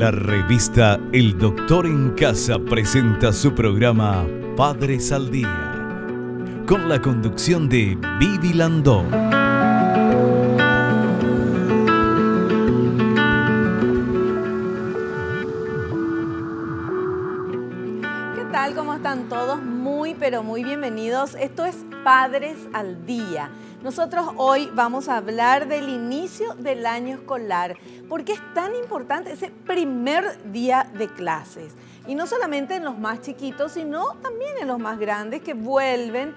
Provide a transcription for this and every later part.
La revista El Doctor en Casa presenta su programa Padres al Día, con la conducción de Vivi Landó. ¿Qué tal? ¿Cómo están todos? Muy, pero muy bienvenidos. Esto es Padres al Día. Nosotros hoy vamos a hablar del inicio del año escolar. ¿Por qué es tan importante ese primer día de clases? Y no solamente en los más chiquitos, sino también en los más grandes que vuelven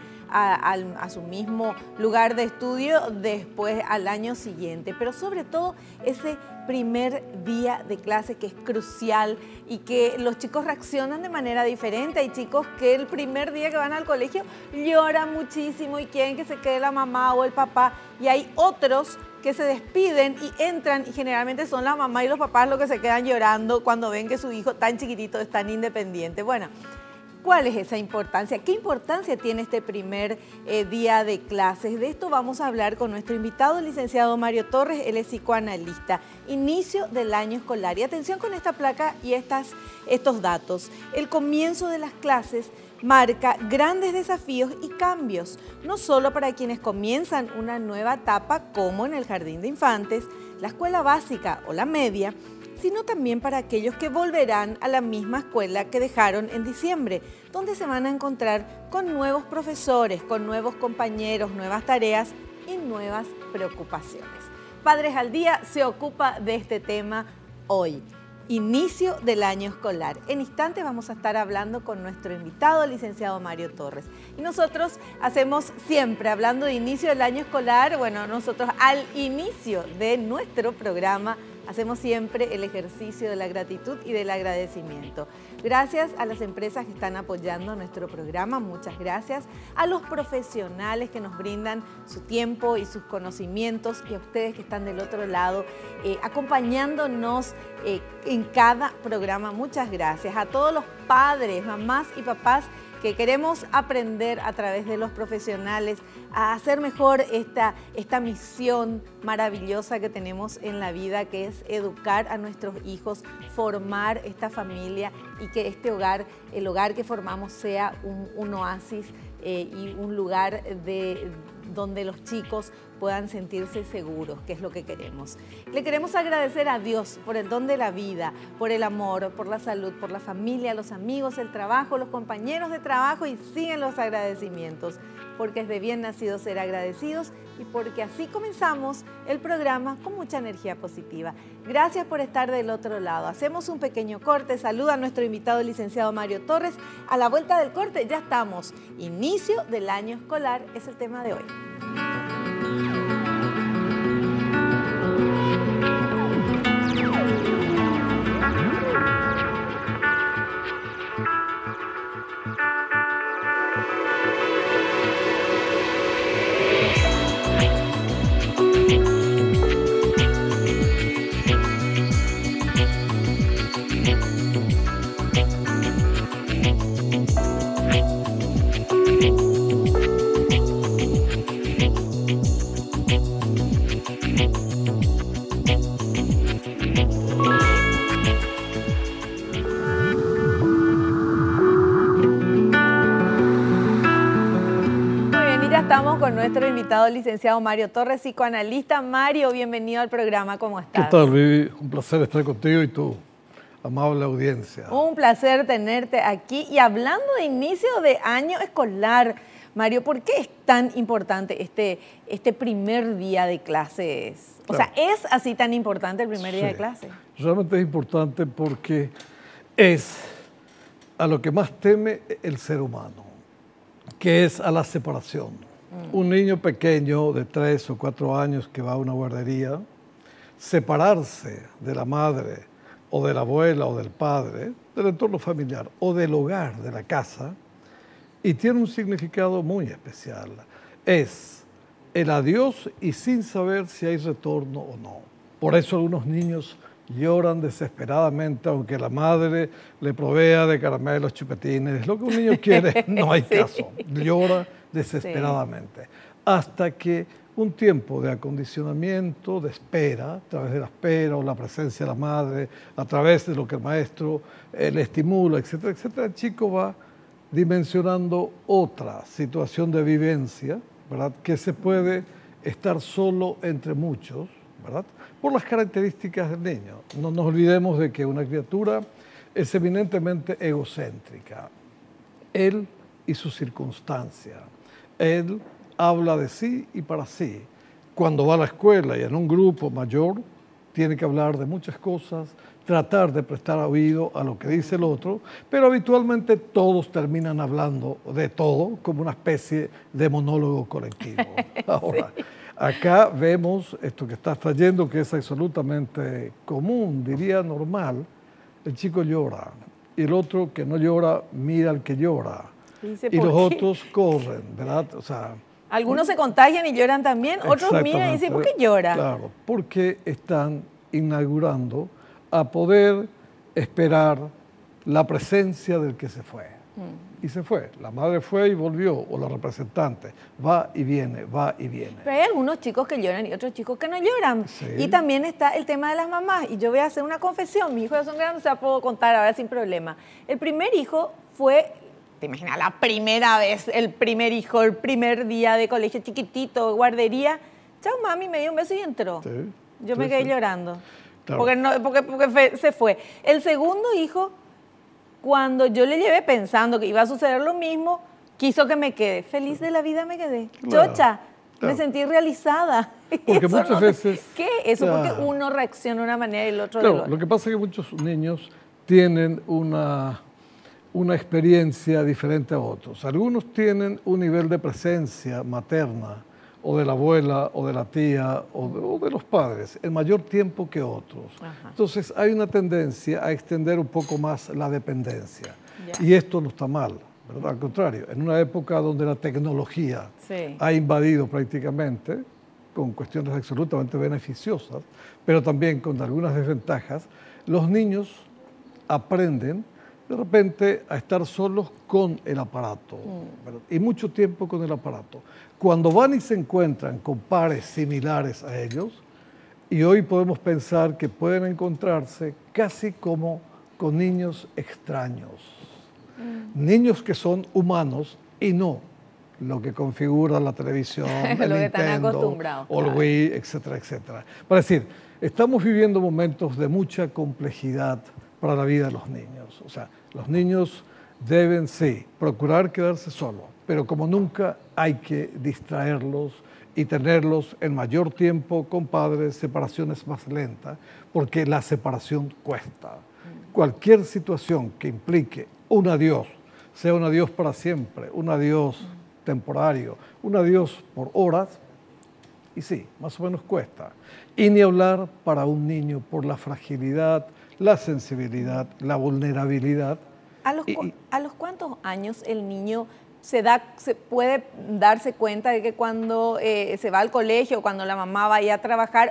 a su mismo lugar de estudio después al año siguiente. Pero sobre todo ese primer día de clase que es crucial y que los chicos reaccionan de manera diferente. Hay chicos que el primer día que van al colegio lloran muchísimo y quieren que se quede la mamá o el papá, y hay otros que se despiden y entran, y generalmente son la mamá y los papás los que se quedan llorando cuando ven que su hijo tan chiquitito es tan independiente. Bueno, ¿cuál es esa importancia? ¿Qué importancia tiene este primer día de clases? De esto vamos a hablar con nuestro invitado, el licenciado Mario Torres. Él es psicoanalista. Inicio del año escolar. Y atención con esta placa y estos datos. El comienzo de las clases marca grandes desafíos y cambios, no solo para quienes comienzan una nueva etapa como en el jardín de infantes, la escuela básica o la media, sino también para aquellos que volverán a la misma escuela que dejaron en diciembre, donde se van a encontrar con nuevos profesores, con nuevos compañeros, nuevas tareas y nuevas preocupaciones. Padres al Día se ocupa de este tema hoy. Inicio del año escolar. En instantes vamos a estar hablando con nuestro invitado, el licenciado Mario Torres. Y nosotros hacemos siempre, hablando de inicio del año escolar, bueno, nosotros al inicio de nuestro programa hacemos siempre el ejercicio de la gratitud y del agradecimiento. Gracias a las empresas que están apoyando nuestro programa, muchas gracias. A los profesionales que nos brindan su tiempo y sus conocimientos, y a ustedes que están del otro lado acompañándonos en cada programa, muchas gracias. A todos los padres, mamás y papás que queremos aprender a través de los profesionales a hacer mejor esta misión maravillosa que tenemos en la vida, que es educar a nuestros hijos, formar esta familia y que este hogar, el hogar que formamos, sea un oasis y un lugar donde los chicos puedan sentirse seguros, que es lo que queremos. Le queremos agradecer a Dios por el don de la vida, por el amor, por la salud, por la familia, los amigos, el trabajo, los compañeros de trabajo, y siguen los agradecimientos, porque es de bien nacido ser agradecidos y porque así comenzamos el programa con mucha energía positiva. Gracias por estar del otro lado. Hacemos un pequeño corte. Saluda a nuestro invitado, el licenciado Mario Torres. A la vuelta del corte ya estamos. Inicio del año escolar es el tema de hoy. Con nuestro invitado, el licenciado Mario Torres, psicoanalista. Mario, bienvenido al programa, ¿cómo estás? ¿Qué tal, Vivi? Un placer estar contigo y tu amable audiencia. Un placer tenerte aquí. Y hablando de inicio de año escolar, Mario, ¿por qué es tan importante este primer día de clases? O sea, ¿es así tan importante el primer día de clase? Realmente es importante porque es a lo que más teme el ser humano, que es a la separación. Un niño pequeño de 3 o 4 años que va a una guardería, separarse de la madre o de la abuela o del padre, del entorno familiar o del hogar, de la casa, y tiene un significado muy especial. Es el adiós y sin saber si hay retorno o no. Por eso algunos niños lloran desesperadamente, aunque la madre le provea de caramelos, chupetines, lo que un niño quiere, no hay caso. Llora desesperadamente. Hasta que un tiempo de acondicionamiento, de espera, a través de la espera o la presencia de la madre, a través de lo que el maestro le estimula, etcétera, etcétera. El chico va dimensionando otra situación de vivencia, ¿verdad? Que se puede estar solo entre muchos, ¿verdad? Por las características del niño. No nos olvidemos de que una criatura es eminentemente egocéntrica. Él y su circunstancia. Él habla de sí y para sí. Cuando va a la escuela y en un grupo mayor, tiene que hablar de muchas cosas, tratar de prestar oído a lo que dice el otro, pero habitualmente todos terminan hablando de todo como una especie de monólogo colectivo. Ahora, sí. Acá vemos esto que estás trayendo, que es absolutamente común, diría normal. El chico llora y el otro que no llora mira al que llora. Y los otros corren, ¿verdad? O sea, algunos se contagian y lloran también, otros miran y dicen, ¿por qué llora? Claro, porque están inaugurando a poder esperar la presencia del que se fue. Y se fue. La madre fue y volvió, o la representante. Va y viene, va y viene. Pero hay algunos chicos que lloran y otros chicos que no lloran. Sí. Y también está el tema de las mamás. Y yo voy a hacer una confesión. Mis hijos ya son grandes, se la puedo contar ahora sin problema. El primer hijo fue, te imaginas, la primera vez, el primer hijo, el primer día de colegio chiquitito, guardería. Chao, mami, me dio un beso y entró. Sí. Yo me quedé llorando. Claro. Porque se fue. El segundo hijo, cuando yo le llevé pensando que iba a suceder lo mismo, quiso que me quede. Feliz de la vida me quedé. Claro, chocha, claro. Me sentí realizada. Porque muchas veces... ¿Qué es eso? Claro. Porque uno reacciona de una manera y el otro de otra. Lo que pasa es que muchos niños tienen una experiencia diferente a otros. Algunos tienen un nivel de presencia materna, o de la abuela, o de la tía, o de los padres, en mayor tiempo que otros. Ajá. Entonces hay una tendencia a extender un poco más la dependencia. Ya. Y esto no está mal, ¿verdad? Al contrario, en una época donde la tecnología ha invadido prácticamente, con cuestiones absolutamente beneficiosas, pero también con algunas desventajas, los niños aprenden de repente a estar solos con el aparato, ¿verdad? Y mucho tiempo con el aparato. Cuando van y se encuentran con pares similares a ellos, y hoy podemos pensar que pueden encontrarse casi como con niños extraños, niños que son humanos y no lo que configura la televisión, el Nintendo, o el Wii, etcétera, etcétera. Para decir, estamos viviendo momentos de mucha complejidad para la vida de los niños. O sea, los niños deben, sí, procurar quedarse solos, pero como nunca hay que distraerlos y tenerlos en mayor tiempo con padres, separaciones más lentas, porque la separación cuesta. Cualquier situación que implique un adiós, sea un adiós para siempre, un adiós temporario, un adiós por horas, y sí, más o menos cuesta. Y ni hablar para un niño por la fragilidad, la sensibilidad, la vulnerabilidad. ¿A los cuántos años el niño se puede darse cuenta de que cuando se va al colegio, cuando la mamá vaya a trabajar,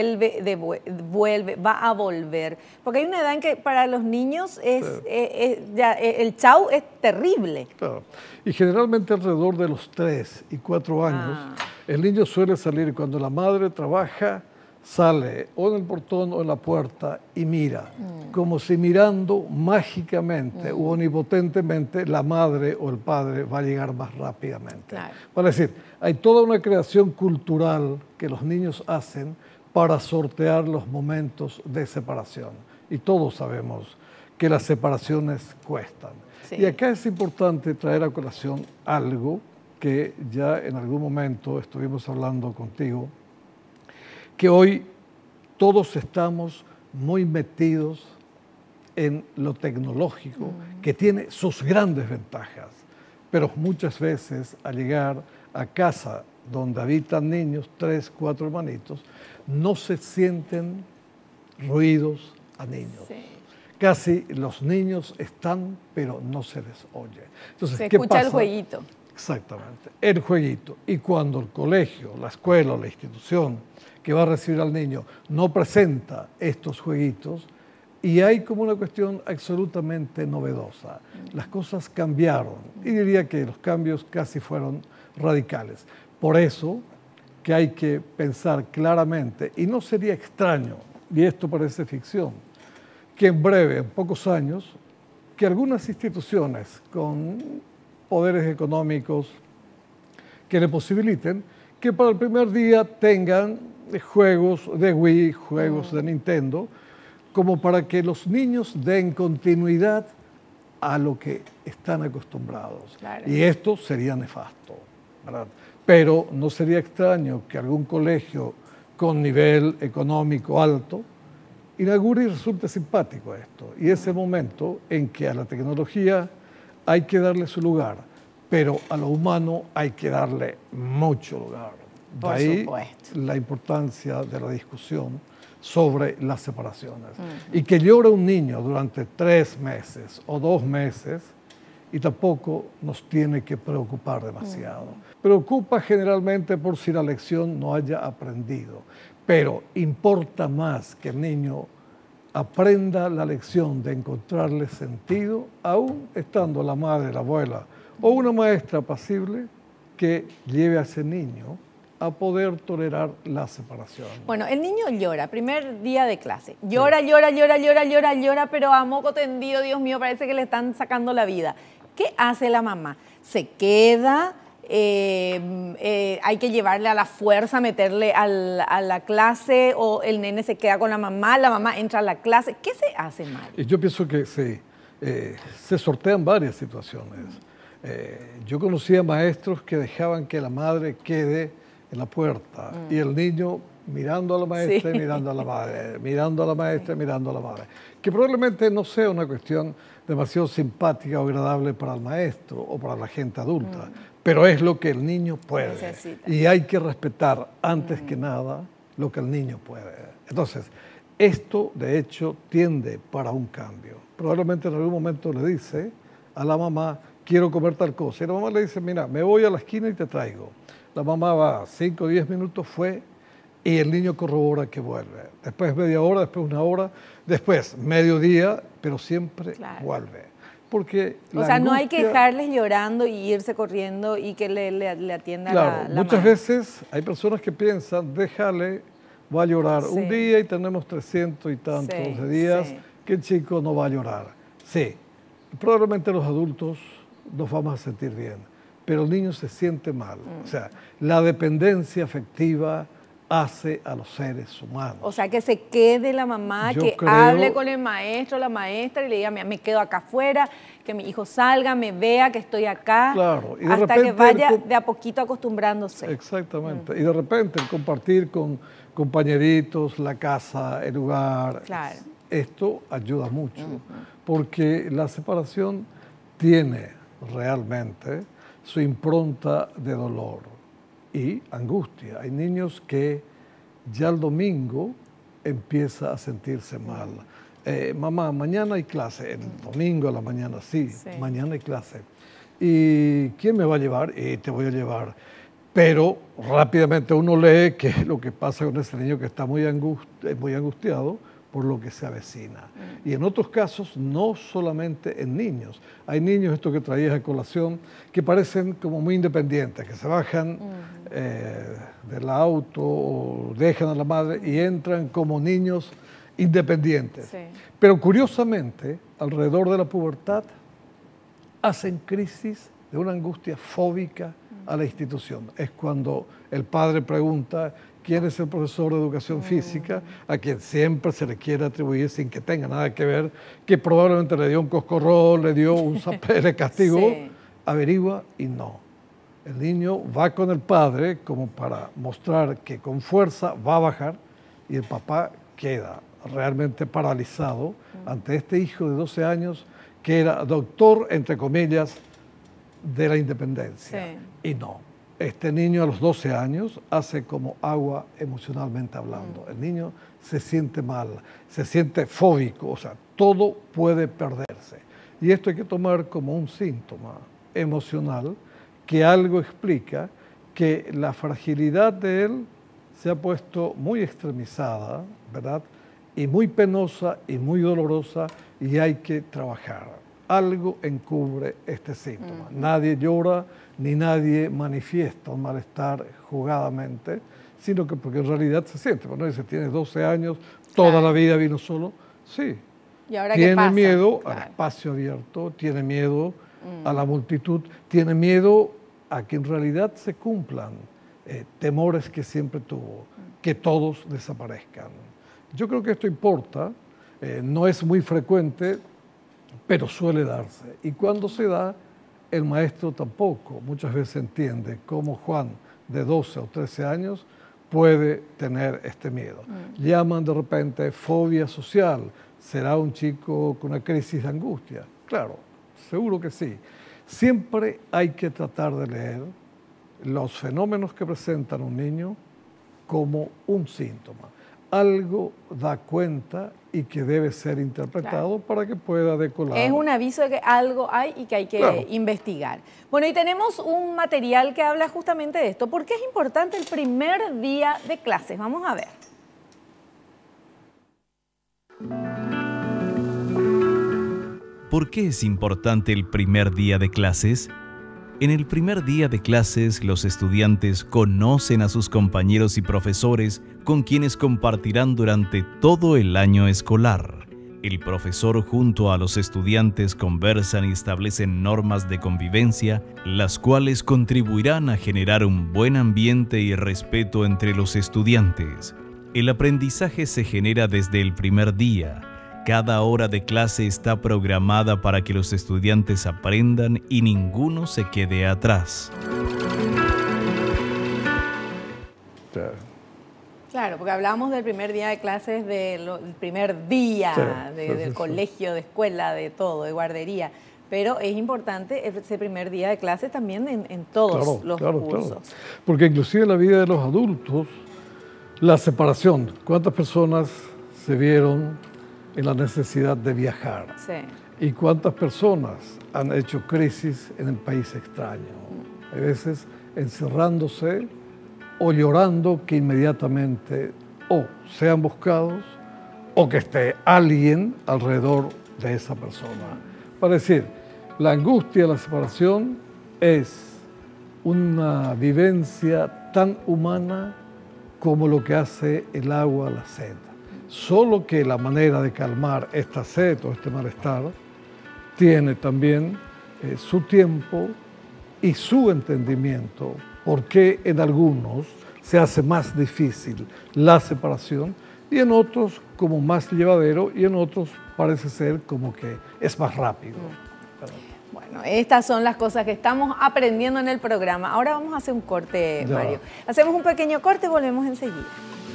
va a volver? Porque hay una edad en que para los niños el chau es terrible. Claro. Y generalmente alrededor de los 3 y 4 años, el niño suele salir cuando la madre trabaja, sale o en el portón o en la puerta y mira, como si mirando mágicamente o omnipotentemente la madre o el padre va a llegar más rápidamente. Claro. Para decir, hay toda una creación cultural que los niños hacen para sortear los momentos de separación. Y todos sabemos que las separaciones cuestan. Sí. Y acá es importante traer a colación algo que ya en algún momento estuvimos hablando contigo, que hoy todos estamos muy metidos en lo tecnológico, que tiene sus grandes ventajas, pero muchas veces al llegar a casa donde habitan niños, 3, 4 hermanitos, no se sienten ruidos a niños. Sí. Casi los niños están, pero no se les oye. Entonces, se escucha el jueguito. Exactamente, el jueguito. Y cuando el colegio, la escuela o la institución que va a recibir al niño no presenta estos jueguitos, y hay como una cuestión absolutamente novedosa. Las cosas cambiaron, y diría que los cambios casi fueron radicales. Por eso, que hay que pensar claramente, y no sería extraño, y esto parece ficción, que en breve, en pocos años, que algunas instituciones con poderes económicos que le posibiliten que para el primer día tengan juegos de Wii, juegos de Nintendo, como para que los niños den continuidad a lo que están acostumbrados. Claro. Y esto sería nefasto, ¿verdad? Pero no sería extraño que algún colegio con nivel económico alto inaugure y resulte simpático esto. Y ese momento en que a la tecnología hay que darle su lugar, pero a lo humano hay que darle mucho lugar. De ahí supuesto. la importancia de la discusión sobre las separaciones. Y que llore un niño durante 3 meses o 2 meses y tampoco nos tiene que preocupar demasiado. Preocupa generalmente por si la lección no haya aprendido, pero importa más que el niño aprenda la lección de encontrarle sentido, aún estando la madre, la abuela o una maestra apacible, que lleve a ese niño a poder tolerar la separación. Bueno, el niño llora, primer día de clase. Llora, llora, llora, llora, llora, llora, pero a moco tendido, Dios mío, parece que le están sacando la vida. ¿Qué hace la mamá? ¿Se queda? ¿Hay que llevarle a la fuerza, meterle a la clase, o el nene se queda con la mamá entra a la clase? ¿Qué se hace mal? Yo pienso que se sortean varias situaciones. Yo conocía maestros que dejaban que la madre quede en la puerta y el niño mirando a la maestra y mirando a la madre, mirando a la maestra y mirando a la madre. Que probablemente no sea una cuestión demasiado simpática o agradable para el maestro o para la gente adulta, pero es lo que el niño puede. Necesita. Y hay que respetar antes que nada lo que el niño puede. Entonces, esto de hecho tiende para un cambio. Probablemente en algún momento le dice a la mamá, quiero comer tal cosa. Y la mamá le dice, mira, me voy a la esquina y te traigo. La mamá va 5 o 10 minutos, fue, y el niño corrobora que vuelve. Después media hora, después 1 hora, después mediodía, pero siempre vuelve. Porque o sea, no hay que dejarles llorando y irse corriendo y que le atienda la muchas madre. veces hay personas que piensan, déjale, va a llorar un día y tenemos 300 y tantos de días que el chico no va a llorar. Sí, probablemente los adultos nos vamos a sentir bien, pero el niño se siente mal. O sea, la dependencia afectiva hace a los seres humanos. O sea, que se quede la mamá, hable con el maestro, la maestra, y le diga, me quedo acá afuera, que mi hijo salga, me vea que estoy acá, y de hasta repente que vaya de a poquito acostumbrándose. Exactamente. Y de repente el compartir con compañeritos, la casa, el lugar, esto ayuda mucho, porque la separación tiene realmente su impronta de dolor y angustia. Hay niños que ya el domingo empieza a sentirse mal. Mamá, mañana hay clase. El domingo a la mañana, mañana hay clase. ¿Y quién me va a llevar? Te voy a llevar. Pero rápidamente uno lee qué es lo que pasa con ese niño que está muy angustiado por lo que se avecina. Y en otros casos, no solamente en niños. Hay niños, esto que traías a colación, que parecen como muy independientes, que se bajan del auto o dejan a la madre y entran como niños independientes. Pero curiosamente, alrededor de la pubertad, hacen crisis de una angustia fóbica a la institución. Es cuando el padre pregunta, ¿quién es el profesor de educación física? A quien siempre se le quiere atribuir, sin que tenga nada que ver, que probablemente le dio un coscorrón, le dio un zapé, le castigó, averigua y no. El niño va con el padre como para mostrar que con fuerza va a bajar y el papá queda realmente paralizado ante este hijo de 12 años que era doctor, entre comillas, de la independencia. Y no. Este niño a los 12 años hace como agua emocionalmente hablando. El niño se siente mal, se siente fóbico, o sea, todo puede perderse. Y esto hay que tomar como un síntoma emocional que algo explica que la fragilidad de él se ha puesto muy extremizada, ¿verdad? Y muy penosa y muy dolorosa y hay que trabajar. algo encubre este síntoma. Nadie llora ni nadie manifiesta un malestar jugadamente, sino que porque en realidad se siente. Bueno, dice, tiene 12 años, toda la vida vino solo. Sí. ¿Y ahora tiene qué pasa? miedo al espacio abierto, tiene miedo a la multitud, tiene miedo a que en realidad se cumplan temores que siempre tuvo, que todos desaparezcan. Yo creo que esto importa, no es muy frecuente, pero suele darse. Y cuando se da, el maestro tampoco muchas veces entiende cómo Juan, de 12 o 13 años, puede tener este miedo. Llaman de repente fobia social. ¿Será un chico con una crisis de angustia? Claro, seguro que sí. Siempre hay que tratar de leer los fenómenos que presentan un niño como un síntoma. Algo da cuenta y que debe ser interpretado para que pueda decolar. Es un aviso de que algo hay y que hay que investigar. Bueno, y tenemos un material que habla justamente de esto. ¿Por qué es importante el primer día de clases? Vamos a ver. ¿Por qué es importante el primer día de clases? En el primer día de clases, los estudiantes conocen a sus compañeros y profesores con quienes compartirán durante todo el año escolar. El profesor junto a los estudiantes conversan y establecen normas de convivencia, las cuales contribuirán a generar un buen ambiente y respeto entre los estudiantes. El aprendizaje se genera desde el primer día. Cada hora de clase está programada para que los estudiantes aprendan y ninguno se quede atrás. Claro, porque hablamos del primer día de clases, del primer día del colegio, de escuela, de todo, de guardería. Pero es importante ese primer día de clases también en todos los cursos. Claro. Porque inclusive en la vida de los adultos, la separación, ¿cuántas personas se vieron en la necesidad de viajar? Sí. ¿Y cuántas personas han hecho crisis en el país extraño? A veces encerrándose o llorando que inmediatamente o sean buscados o que esté alguien alrededor de esa persona. Para decir, la angustia, la separación es una vivencia tan humana como lo que hace el agua a la sed. Solo que la manera de calmar esta sed o este malestar tiene también su tiempo y su entendimiento, porque en algunos se hace más difícil la separación y en otros como más llevadero y en otros parece ser como que es más rápido. Bueno, estas son las cosas que estamos aprendiendo en el programa. Ahora vamos a hacer un corte, Mario. Hacemos un pequeño corte y volvemos enseguida.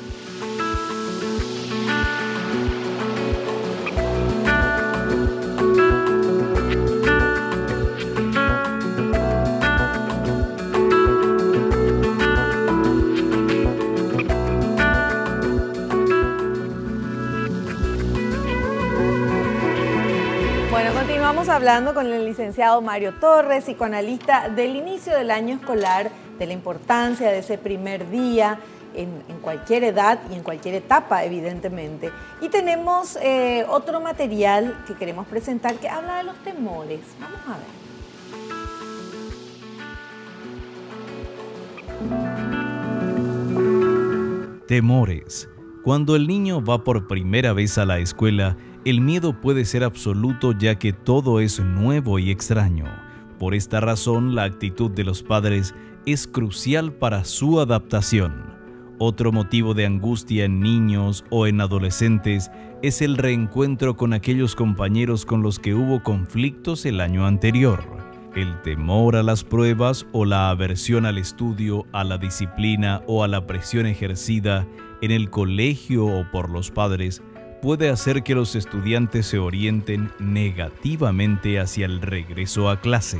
Continuamos hablando con el licenciado Mario Torres, psicoanalista del inicio del año escolar, de la importancia de ese primer día en cualquier edad y en cualquier etapa, evidentemente. Y tenemos otro material que queremos presentar que habla de los temores. Vamos a ver. Temores. Cuando el niño va por primera vez a la escuela, el miedo puede ser absoluto ya que todo es nuevo y extraño. Por esta razón, la actitud de los padres es crucial para su adaptación. Otro motivo de angustia en niños o en adolescentes es el reencuentro con aquellos compañeros con los que hubo conflictos el año anterior. El temor a las pruebas o la aversión al estudio, a la disciplina o a la presión ejercida en el colegio o por los padres puede hacer que los estudiantes se orienten negativamente hacia el regreso a clases.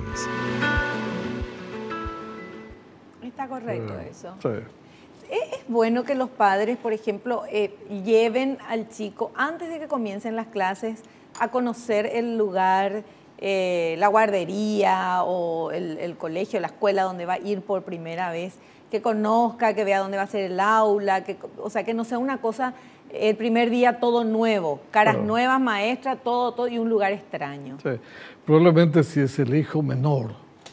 Está correcto eso. Sí. Es bueno que los padres, por ejemplo, lleven al chico antes de que comiencen las clases a conocer el lugar, la guardería o el colegio, la escuela donde va a ir por primera vez, que conozca, que vea dónde va a ser el aula, o sea, que no sea una cosa el primer día todo nuevo, caras Claro. nuevas, maestra, todo y un lugar extraño. Sí. Probablemente si es el hijo menor,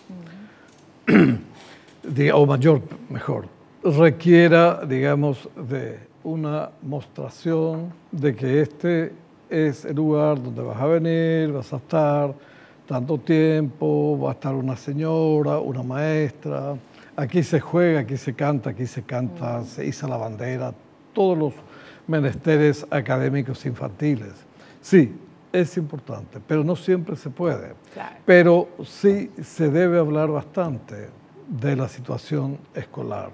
o mayor, mejor, requiera, digamos, de una mostración de que este es el lugar donde vas a venir, vas a estar tanto tiempo, va a estar una señora, una maestra, aquí se juega, aquí se canta, se iza la bandera, todos los menesteres académicos infantiles. Sí, es importante, pero no siempre se puede. Claro. Pero sí se debe hablar bastante de la situación escolar.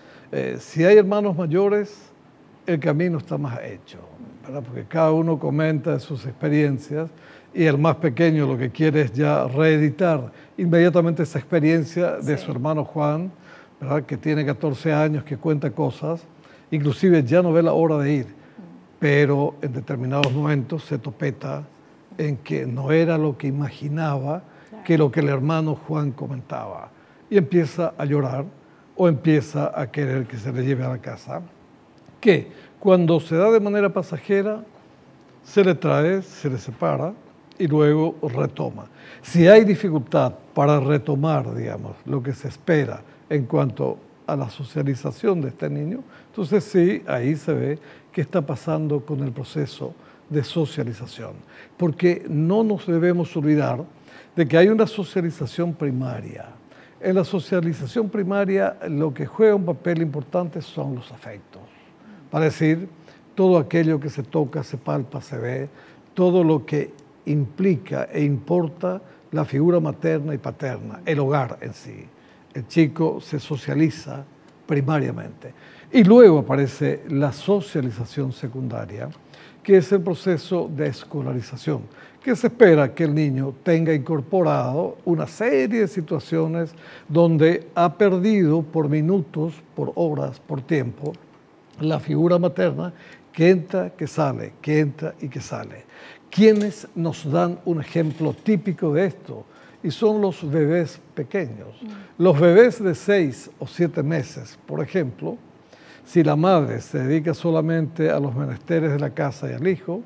Si hay hermanos mayores, el camino está más hecho, ¿verdad? Porque cada uno comenta de sus experiencias y el más pequeño lo que quiere es ya reeditar inmediatamente esa experiencia de su hermano Juan, ¿verdad? Que tiene 14 años, que cuenta cosas, inclusive ya no ve la hora de ir, pero en determinados momentos se topeta en que no era lo que imaginaba que lo que el hermano Juan comentaba. Y empieza a llorar o empieza a querer que se le lleve a la casa, que cuando se da de manera pasajera, se le trae, se le separa y luego retoma. Si hay dificultad para retomar, digamos, lo que se espera en cuanto a la socialización de este niño, entonces sí, ahí se ve qué está pasando con el proceso de socialización. Porque no nos debemos olvidar de que hay una socialización primaria. En la socialización primaria lo que juega un papel importante son los afectos. Para decir, todo aquello que se toca, se palpa, se ve, todo lo que implica e importa la figura materna y paterna, el hogar en sí. El chico se socializa primariamente. Y luego aparece la socialización secundaria, que es el proceso de escolarización, que se espera que el niño tenga incorporado una serie de situaciones donde ha perdido por minutos, por horas, por tiempo, la figura materna que entra, que sale, que entra y que sale. ¿Quiénes nos dan un ejemplo típico de esto? Y son los bebés pequeños. Los bebés de 6 o 7 meses, por ejemplo, si la madre se dedica solamente a los menesteres de la casa y al hijo,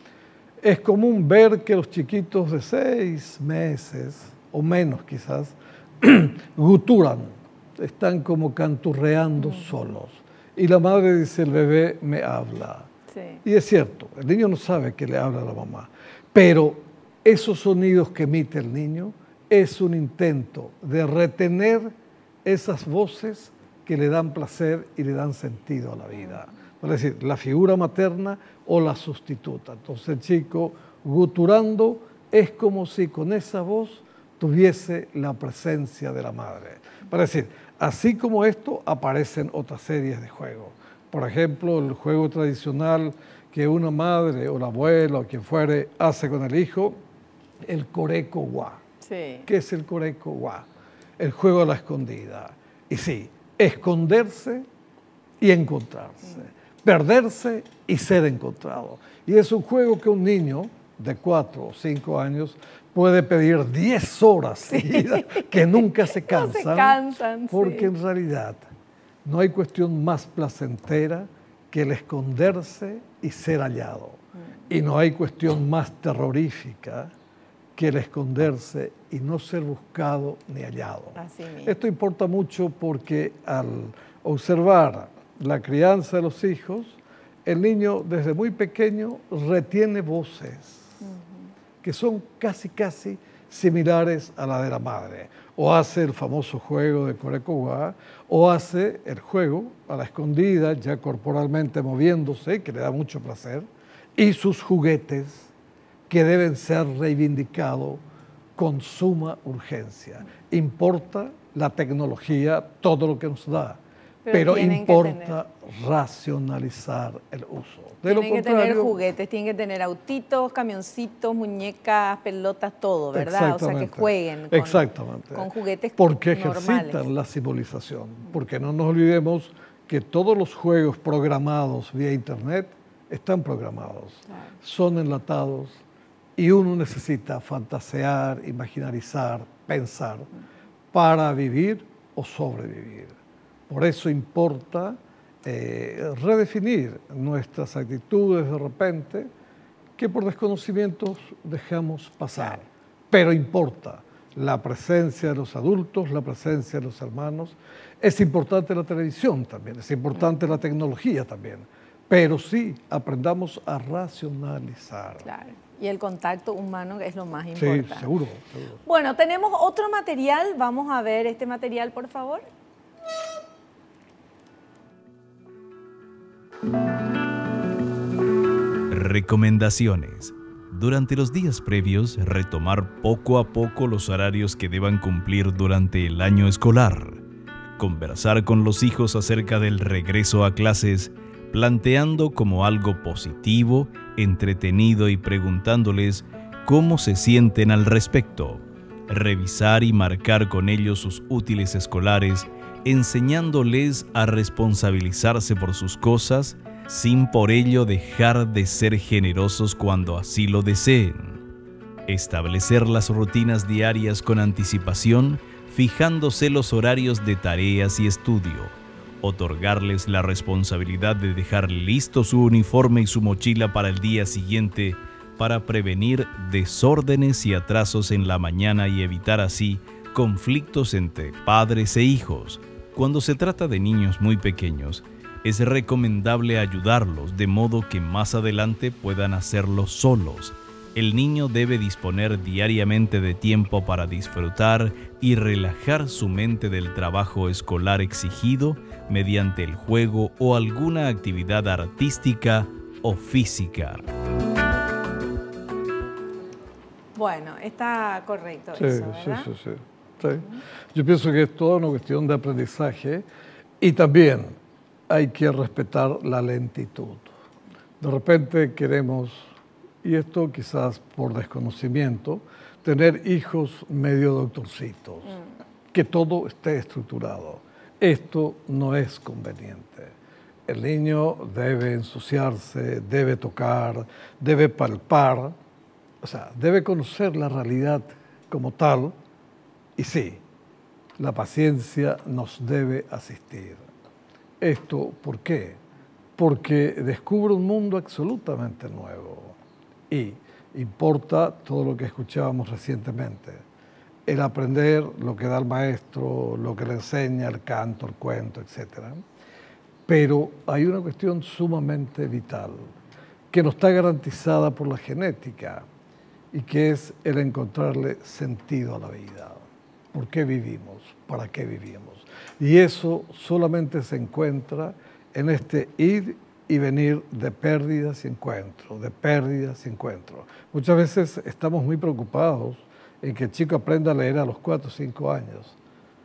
es común ver que los chiquitos de 6 meses o menos quizás guturan, están como canturreando solos. Y la madre dice, el bebé me habla. Sí. Y es cierto, el niño no sabe que le habla a la mamá, pero esos sonidos que emite el niño es un intento de retener esas voces que le dan placer y le dan sentido a la vida. Es decir, la figura materna o la sustituta. Entonces el chico guturando es como si con esa voz tuviese la presencia de la madre. Para decir, así como esto, aparecen otras series de juegos. Por ejemplo, el juego tradicional que una madre o la abuela o quien fuere hace con el hijo, el coreco guá. Sí. ¿Qué es el coreco guá? El juego a la escondida. Y sí, esconderse y encontrarse. Perderse y ser encontrado. Y es un juego que un niño de 4 o 5 años puede pedir 10 horas seguidas, que nunca se cansan. No se cansan, porque sí. en realidad no hay cuestión más placentera que el esconderse y ser hallado. Y no hay cuestión más terrorífica que el esconderse y no ser buscado ni hallado. Así mismo. Esto importa mucho porque al observar la crianza de los hijos, el niño desde muy pequeño retiene voces que son casi similares a la de la madre. O hace el famoso juego de coreco-guá, o hace el juego a la escondida, ya corporalmente moviéndose, que le da mucho placer, y sus juguetes que deben ser reivindicados con suma urgencia. Importa la tecnología, todo lo que nos da, pero tienen que importa racionalizar el uso. De lo Tienen que tener contrario, juguetes, tienen que tener autitos, camioncitos, muñecas, pelotas, todo, ¿verdad? O sea, que jueguen con juguetes porque normales. ejercitan la civilización. Porque no nos olvidemos que todos los juegos programados vía internet están programados, son enlatados y uno necesita fantasear, imaginarizar, pensar para vivir o sobrevivir. Por eso importa redefinir nuestras actitudes de repente que por desconocimientos dejamos pasar. Pero importa la presencia de los adultos, la presencia de los hermanos. Es importante la televisión también, es importante la tecnología también, pero sí aprendamos a racionalizar. Claro, y el contacto humano es lo más importante. Sí, seguro. Bueno, tenemos otro material, vamos a ver este material, por favor. Recomendaciones. Durante los días previos, retomar poco a poco los horarios que deban cumplir durante el año escolar. Conversar con los hijos acerca del regreso a clases, planteando como algo positivo, entretenido y preguntándoles cómo se sienten al respecto. Revisar y marcar con ellos sus útiles escolares, enseñándoles a responsabilizarse por sus cosas, sin por ello dejar de ser generosos cuando así lo deseen. Establecer las rutinas diarias con anticipación, fijándose los horarios de tareas y estudio. Otorgarles la responsabilidad de dejar listo su uniforme y su mochila para el día siguiente para prevenir desórdenes y atrasos en la mañana y evitar así conflictos entre padres e hijos. Cuando se trata de niños muy pequeños, es recomendable ayudarlos de modo que más adelante puedan hacerlo solos. El niño debe disponer diariamente de tiempo para disfrutar y relajar su mente del trabajo escolar exigido mediante el juego o alguna actividad artística o física. Bueno, está correcto eso, ¿verdad? Sí. Yo pienso que es toda una cuestión de aprendizaje y también hay que respetar la lentitud. De repente queremos, y esto quizás por desconocimiento, tener hijos medio doctorcitos, que todo esté estructurado. Esto no es conveniente. El niño debe ensuciarse, debe tocar, debe palpar, o sea, debe conocer la realidad como tal, y sí, la paciencia nos debe asistir. ¿Esto por qué? Porque descubre un mundo absolutamente nuevo y importa todo lo que escuchábamos recientemente. El aprender lo que da el maestro, lo que le enseña, el canto, el cuento, etc. Pero hay una cuestión sumamente vital que no está garantizada por la genética y que es el encontrarle sentido a la vida. ¿Por qué vivimos? ¿Para qué vivimos? Y eso solamente se encuentra en este ir y venir de pérdidas y encuentros, de pérdidas y encuentros. Muchas veces estamos muy preocupados en que el chico aprenda a leer a los 4 o 5 años.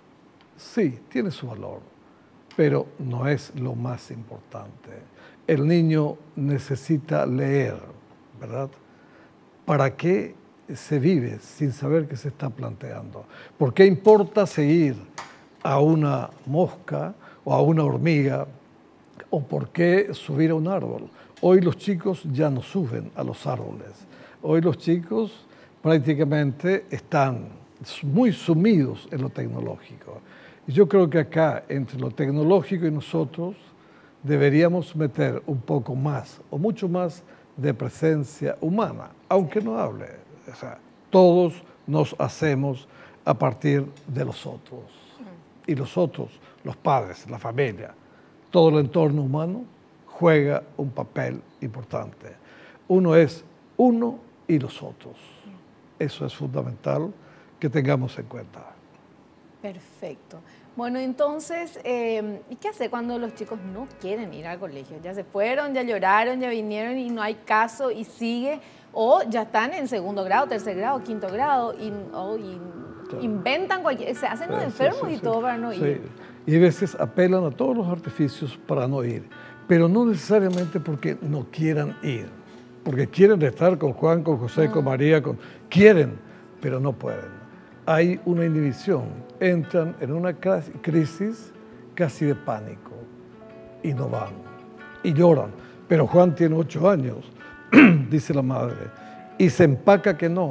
Sí, tiene su valor, pero no es lo más importante. El niño necesita leer, ¿verdad? ¿Para qué se vive sin saber qué se está planteando? ¿Por qué importa seguir a una mosca o a una hormiga? ¿O por qué subir a un árbol? Hoy los chicos ya no suben a los árboles. Hoy los chicos prácticamente están muy sumidos en lo tecnológico. Y yo creo que acá, entre lo tecnológico y nosotros, deberíamos meter un poco más o mucho más de presencia humana, aunque no hable. O sea, todos nos hacemos a partir de los otros. Y los otros, los padres, la familia, todo el entorno humano juega un papel importante. Uno es uno y los otros. Eso es fundamental que tengamos en cuenta. Perfecto. Bueno, entonces, ¿y qué hacer cuando los chicos no quieren ir al colegio? Ya se fueron, ya lloraron, ya vinieron y no hay caso y sigue, o ya están en 2º grado, 3er grado, 5º grado y inventan cualquier, se hacen los enfermos y todo para no ir. Y a veces apelan a todos los artificios para no ir, pero no necesariamente porque no quieran ir, porque quieren estar con Juan, con José, con María, quieren, pero no pueden. Hay una inhibición, entran en una crisis casi de pánico y no van, y lloran. Pero Juan tiene 8 años, dice la madre, y se empaca que no.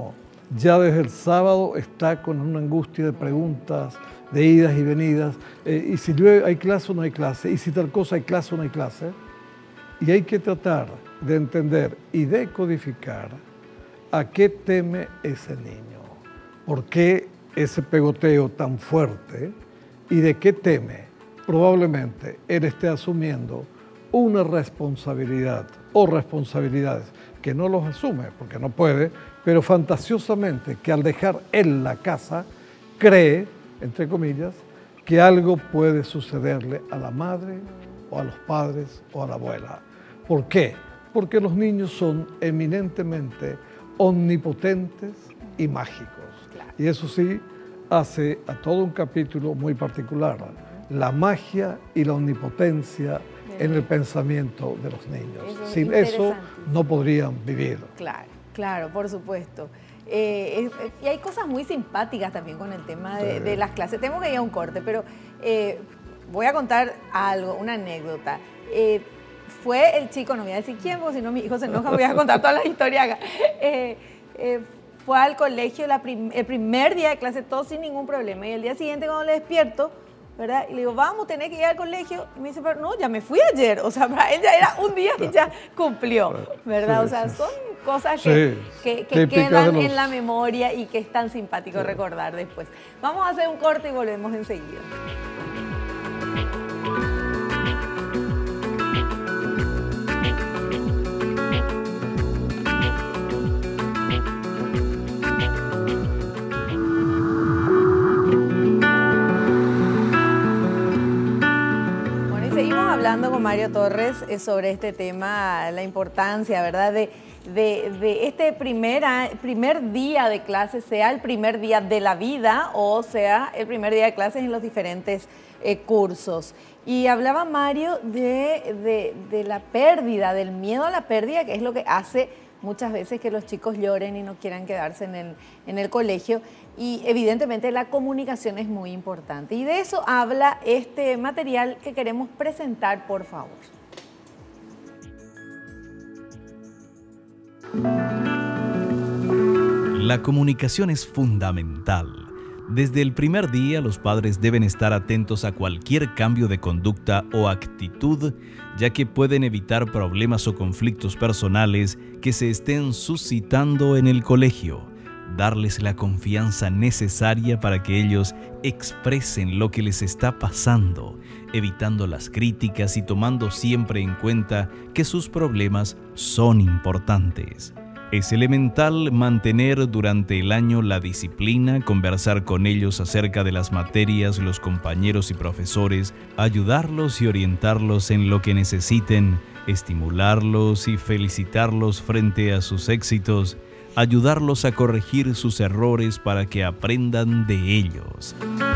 ya desde el sábado está con una angustia de preguntas, de idas y venidas, y si hay clase o no hay clase, y si tal cosa hay clase o no hay clase. Y hay que tratar de entender y de codificar a qué teme ese niño, por qué ese pegoteo tan fuerte y de qué teme. Probablemente él esté asumiendo una responsabilidad o responsabilidades que no los asume porque no puede, pero fantasiosamente que al dejar él la casa cree, entre comillas, que algo puede sucederle a la madre o a los padres o a la abuela. ¿Por qué? Porque los niños son eminentemente omnipotentes y mágicos. Claro. Y eso sí hace a todo un capítulo muy particular, la magia y la omnipotencia en el pensamiento de los niños. Sin eso no podrían vivir. Claro, claro, por supuesto. Y hay cosas muy simpáticas también con el tema de las clases. Tengo que ir a un corte, pero voy a contar algo, una anécdota. Fue el chico, no voy a decir quién, porque si no mi hijo se enoja, voy a contar toda la historia acá. Fue al colegio el primer día de clase, todo sin ningún problema. Y el día siguiente cuando le despierto, ¿verdad? Y le digo, vamos, tenés que ir al colegio. Y me dice, pero no, ya me fui ayer. O sea, para él ya era un día y ya cumplió, ¿verdad? O sea, son cosas que quedan en la memoria y que es tan simpático recordar después. Vamos a hacer un corte y volvemos enseguida. Hablando con Mario Torres sobre este tema, la importancia, ¿verdad?, de este primer día de clases, sea el primer día de la vida o sea el primer día de clases en los diferentes cursos. Y hablaba Mario de la pérdida, del miedo a la pérdida, que es lo que hace muchas veces que los chicos lloren y no quieran quedarse en el colegio. Y evidentemente la comunicación es muy importante. Y de eso habla este material que queremos presentar, por favor. La comunicación es fundamental. Desde el primer día, los padres deben estar atentos a cualquier cambio de conducta o actitud, ya que pueden evitar problemas o conflictos personales que se estén suscitando en el colegio. Darles la confianza necesaria para que ellos expresen lo que les está pasando, evitando las críticas y tomando siempre en cuenta que sus problemas son importantes. Es elemental mantener durante el año la disciplina, conversar con ellos acerca de las materias, los compañeros y profesores, ayudarlos y orientarlos en lo que necesiten, estimularlos y felicitarlos frente a sus éxitos, ayudarlos a corregir sus errores para que aprendan de ellos.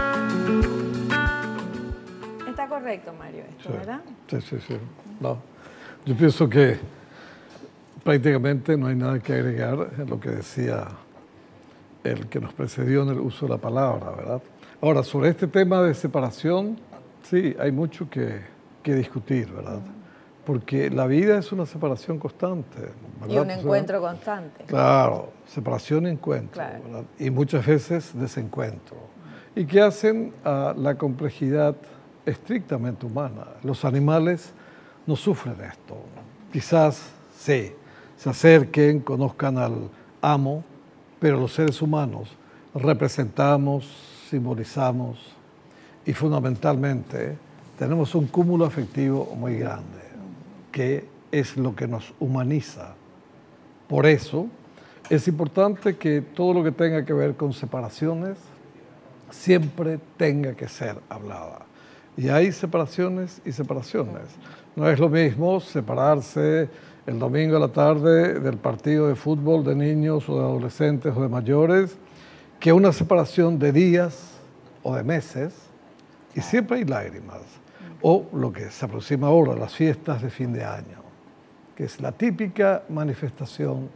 Está correcto, Mario, esto, ¿verdad? Sí. No, yo pienso que prácticamente no hay nada que agregar en lo que decía el que nos precedió en el uso de la palabra, ¿verdad? Ahora, sobre este tema de separación, sí, hay mucho que discutir, ¿verdad? Porque la vida es una separación constante, ¿verdad? Y un encuentro constante. Claro, separación y encuentro, claro, ¿verdad? Y muchas veces desencuentro. Y que hacen a la complejidad estrictamente humana. Los animales no sufren esto. Quizás, sí, se acerquen, conozcan al amo, pero los seres humanos representamos, simbolizamos y fundamentalmente tenemos un cúmulo afectivo muy grande, que es lo que nos humaniza. Por eso es importante que todo lo que tenga que ver con separaciones siempre tenga que ser hablada. Y hay separaciones y separaciones. No es lo mismo separarse el domingo a la tarde del partido de fútbol de niños o de adolescentes o de mayores que una separación de días o de meses, y siempre hay lágrimas. O lo que se aproxima ahora, las fiestas de fin de año, que es la típica manifestación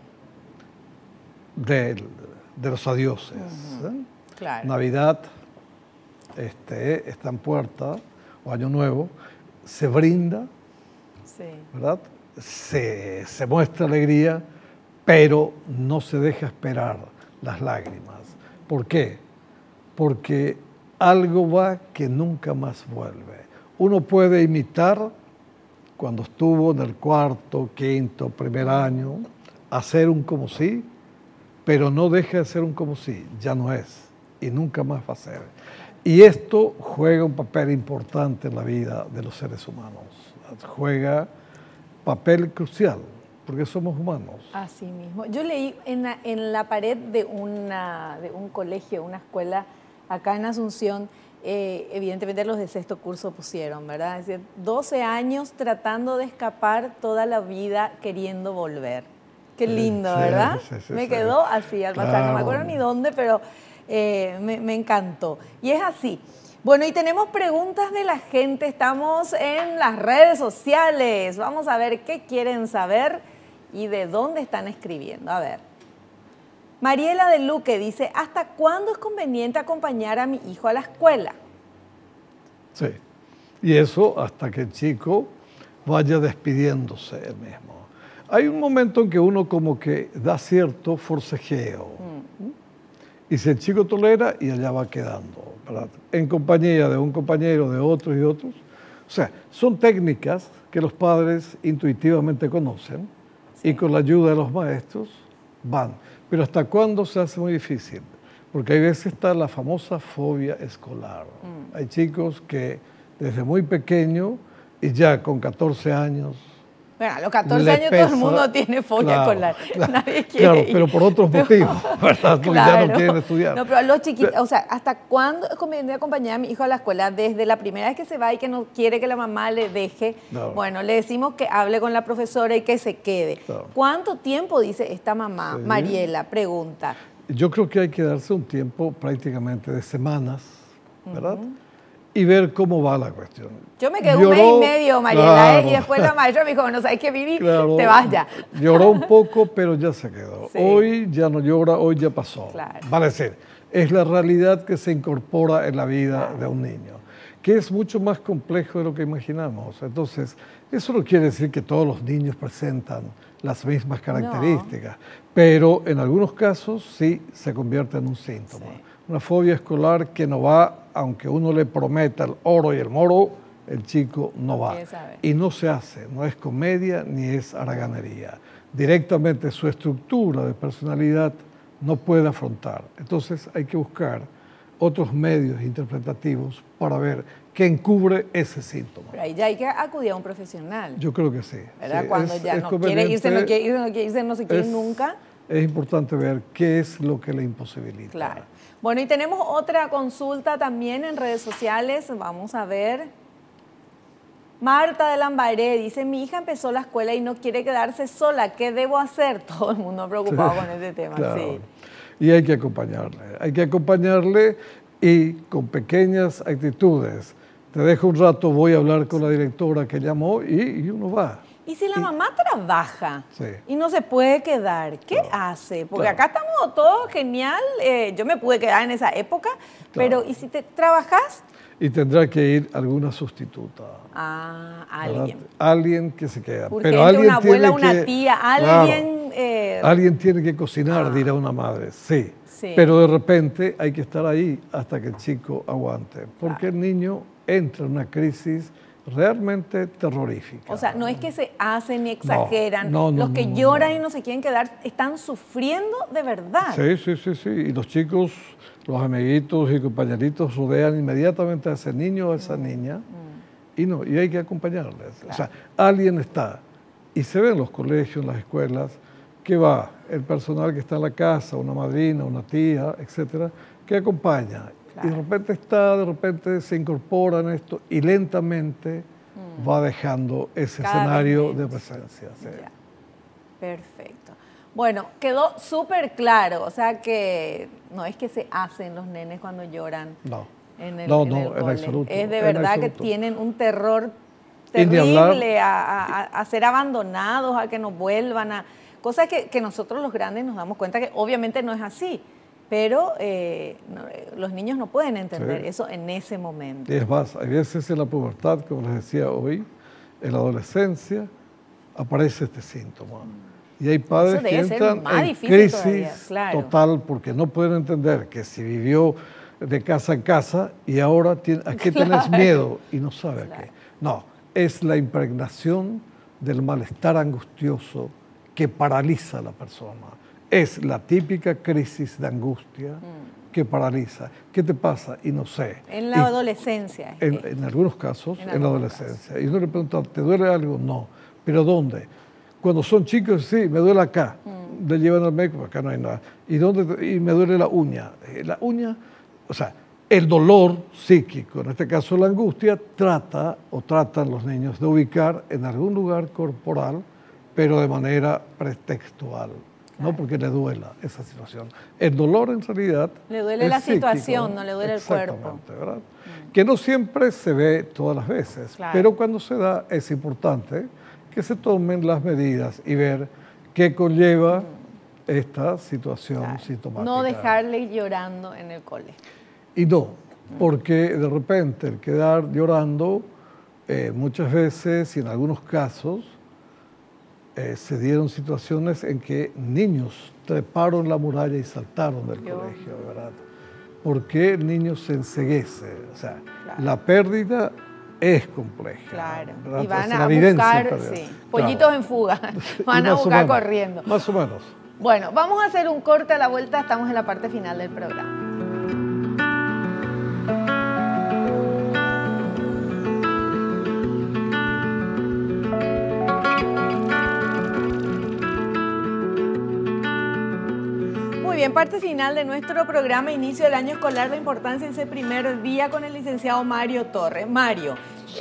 de los adioses. Claro. Navidad está en puerta, o Año Nuevo, se brinda, sí, ¿verdad? Se muestra alegría, pero no se deja esperar las lágrimas. ¿Por qué? Porque algo va que nunca más vuelve. Uno puede imitar cuando estuvo en el cuarto, quinto, primer año, hacer un como si, pero no deja de ser un como si, ya no es y nunca más va a ser. Y esto juega un papel importante en la vida de los seres humanos, juega papel crucial, porque somos humanos. Así mismo. Yo leí en la pared de un colegio, una escuela acá en Asunción, evidentemente los de sexto curso pusieron, ¿verdad? Es decir, 12 años tratando de escapar toda la vida queriendo volver. Qué lindo, sí, ¿verdad? Sí, me quedó así al pasar, no me acuerdo Claro. ni dónde, pero me encantó. Y es así. Bueno, y tenemos preguntas de la gente, estamos en las redes sociales. Vamos a ver qué quieren saber y de dónde están escribiendo. A ver. Mariela de Luque dice, ¿hasta cuándo es conveniente acompañar a mi hijo a la escuela? Sí, y eso hasta que el chico vaya despidiéndose él mismo. Hay un momento en que uno como que da cierto forcejeo. Y si el chico tolera, y allá va quedando, ¿verdad? En compañía de un compañero, de otros y otros. O sea, son técnicas que los padres intuitivamente conocen y con la ayuda de los maestros van. Pero ¿hasta cuándo se hace muy difícil? Porque hay veces está la famosa fobia escolar. Hay chicos que desde muy pequeño y ya con 14 años... Bueno, a los 14 años todo el mundo tiene fobia escolar. Nadie quiere ir. Pero por otros motivos, ¿verdad? Porque ya no quieren estudiar. No, pero a los chiquitos, o sea, ¿hasta cuándo es conveniente acompañar a mi hijo a la escuela? Desde la primera vez que se va y que no quiere que la mamá le deje, bueno, le decimos que hable con la profesora y que se quede. ¿Cuánto tiempo dice esta mamá? Mariela pregunta. Yo creo que hay que darse un tiempo prácticamente de semanas, ¿verdad? Y ver cómo va la cuestión. Yo me quedé un mes y medio, Mariela, y después la maestra me dijo, no sabes qué, Vivi, te vas ya. Lloró un poco, pero ya se quedó. Sí. Hoy ya no llora, hoy ya pasó. Vale decir, es la realidad que se incorpora en la vida de un niño, que es mucho más complejo de lo que imaginamos. Entonces, eso no quiere decir que todos los niños presentan las mismas características, pero en algunos casos sí se convierte en un síntoma. Una fobia escolar que no va, aunque uno le prometa el oro y el moro, el chico no va. Y no se hace, no es comedia ni es haraganería. Directamente su estructura de personalidad no puede afrontar. Entonces hay que buscar otros medios interpretativos para ver qué encubre ese síntoma. Pero ahí ya hay que acudir a un profesional. Yo creo que sí. ¿Verdad? Cuando ya no quiere irse, no quiere irse, no quiere irse, no se quiere ir nunca. Es importante ver qué es lo que le imposibilita. Claro. Bueno, y tenemos otra consulta también en redes sociales. Vamos a ver. Marta de Lambaré dice, mi hija empezó la escuela y no quiere quedarse sola. ¿Qué debo hacer? Todo el mundo preocupado con este tema. Claro. Sí. Y hay que acompañarle. Hay que acompañarle y con pequeñas actitudes. Te dejo un rato, voy a hablar con la directora que llamó y uno va. Y si la mamá trabaja y no se puede quedar, ¿qué hace? Porque acá estamos todos genial, yo me pude quedar en esa época, pero ¿y si te trabajas? Y tendrá que ir alguna sustituta. Ah, alguien. ¿Verdad? Alguien que se queda. Urgente, pero alguien una abuela, tiene una tía, alguien... Alguien tiene que cocinar, dirá una madre, sí. Pero de repente hay que estar ahí hasta que el chico aguante, porque el niño entra en una crisis realmente terrorífica. O sea, no es que se hacen ni exageran. No, los que lloran y no se quieren quedar están sufriendo de verdad. Sí. Y los chicos, los amiguitos y compañeritos rodean inmediatamente a ese niño o a esa niña y hay que acompañarles. Claro. O sea, alguien está. Y se ve en los colegios, en las escuelas, que va el personal que está en la casa, una madrina, una tía, etcétera, que acompaña. Claro. Y de repente se incorpora en esto y lentamente va dejando ese escenario de presencia. Sí. Perfecto. Bueno, quedó súper claro, o sea que no es que se hacen los nenes cuando lloran en el absoluto. Es de verdad que tienen un terror terrible a ser abandonados, a que nos vuelvan a... Cosas que nosotros los grandes nos damos cuenta que obviamente no es así. Pero los niños no pueden entender eso en ese momento. Y es más, hay veces en la pubertad, como les decía hoy, en la adolescencia, aparece este síntoma. Y hay padres Eso que debe ser entran más en difícil crisis todavía, claro. total porque no pueden entender que si vivió de casa en casa y ahora ¿a qué tenés miedo? Y no sabe a qué. No, es la impregnación del malestar angustioso que paraliza a la persona. Es la típica crisis de angustia que paraliza. ¿Qué te pasa? Y no sé. En la adolescencia. En algunos casos, en la adolescencia. Y uno le pregunta, ¿te duele algo? No. ¿Pero dónde? Cuando son chicos, sí, me duele acá. Le llevan al médico, acá no hay nada. ¿Y dónde? Y me duele la uña. La uña, o sea, el dolor psíquico, en este caso la angustia, tratan los niños de ubicar en algún lugar corporal, pero de manera pretextual. No porque le duela esa situación. El dolor en realidad le duele es la psíquico, situación, no le duele el cuerpo. ¿Verdad? Que no siempre se ve todas las veces, pero cuando se da es importante que se tomen las medidas y ver qué conlleva esta situación sintomática. No dejarle llorando en el cole. Y no, porque de repente el quedar llorando muchas veces y en algunos casos se dieron situaciones en que niños treparon la muralla y saltaron del colegio, ¿verdad? Porque el niño se enceguece. O sea, la pérdida es compleja. Claro, ¿verdad? y van a buscar pollitos en fuga, van a buscar corriendo. Más o menos. Bueno, vamos a hacer un corte a la vuelta, estamos en la parte final del programa. Bien, parte final de nuestro programa, inicio del año escolar, la importancia de ese primer día con el licenciado Mario Torres. Mario,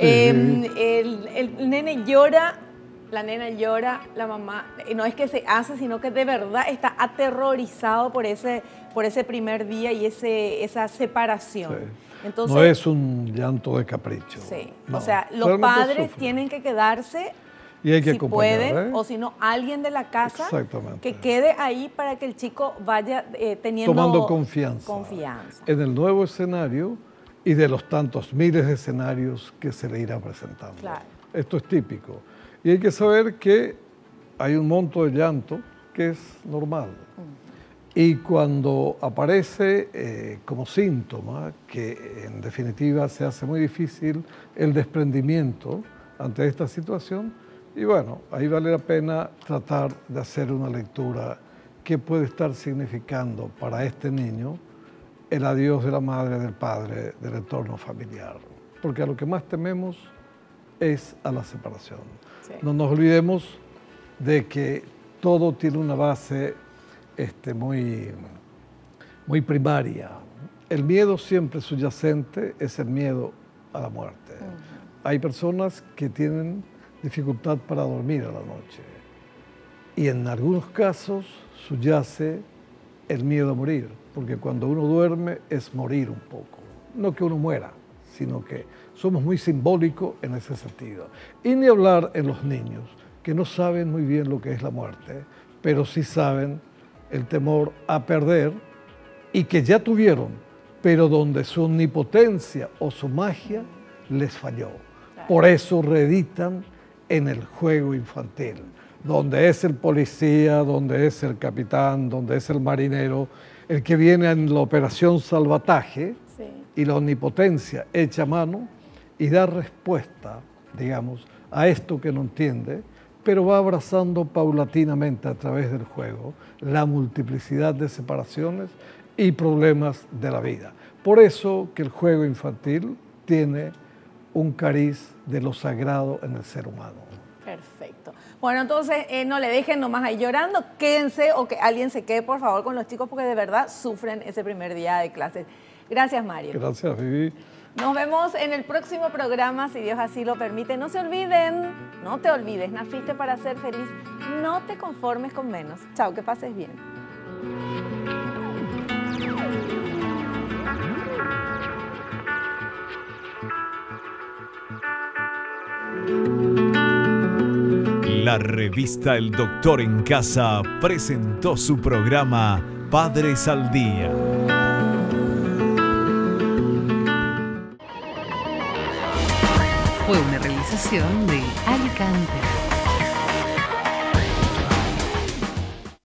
el nene llora, la nena llora, la mamá, no es que se hace, sino que de verdad está aterrorizado por ese primer día y esa separación. Sí. Entonces, no es un llanto de capricho. Sí, no, o sea, los padres tienen que quedarse. Y hay que si pueden, ¿eh? o si no, alguien de la casa que quede ahí para que el chico vaya tomando confianza en el nuevo escenario y de los tantos miles de escenarios que se le irá presentando. Claro. Esto es típico. Y hay que saber que hay un monto de llanto que es normal. Y cuando aparece como síntoma, que en definitiva se hace muy difícil el desprendimiento ante esta situación, y bueno, ahí vale la pena tratar de hacer una lectura que puede estar significando para este niño el adiós de la madre, del padre, del entorno familiar. Porque a lo que más tememos es a la separación. Sí. No nos olvidemos de que todo tiene una base muy primaria. El miedo siempre subyacente es el miedo a la muerte. Hay personas que tienen dificultad para dormir a la noche. Y en algunos casos subyace el miedo a morir, porque cuando uno duerme es morir un poco. No que uno muera, sino que somos muy simbólicos en ese sentido. Y ni hablar en los niños, que no saben muy bien lo que es la muerte, pero sí saben el temor a perder y que ya tuvieron, pero donde su omnipotencia o su magia les falló. Por eso reeditan en el juego infantil, donde es el policía, donde es el capitán, donde es el marinero, el que viene en la operación salvataje y la omnipotencia echa mano y da respuesta, digamos, a esto que no entiende, pero va abrazando paulatinamente a través del juego la multiplicidad de separaciones y problemas de la vida. Por eso que el juego infantil tiene un cariz de lo sagrado en el ser humano. Perfecto. Bueno, entonces no le dejen nomás ahí llorando, quédense o que alguien se quede por favor con los chicos porque de verdad sufren ese primer día de clases. Gracias, Mario. Gracias, Vivi. Nos vemos en el próximo programa, si Dios así lo permite. No se olviden, no te olvides, naciste para ser feliz, no te conformes con menos. Chao, que pases bien. La revista El Doctor en Casa presentó su programa Padres al Día. Fue una realización de Alicante.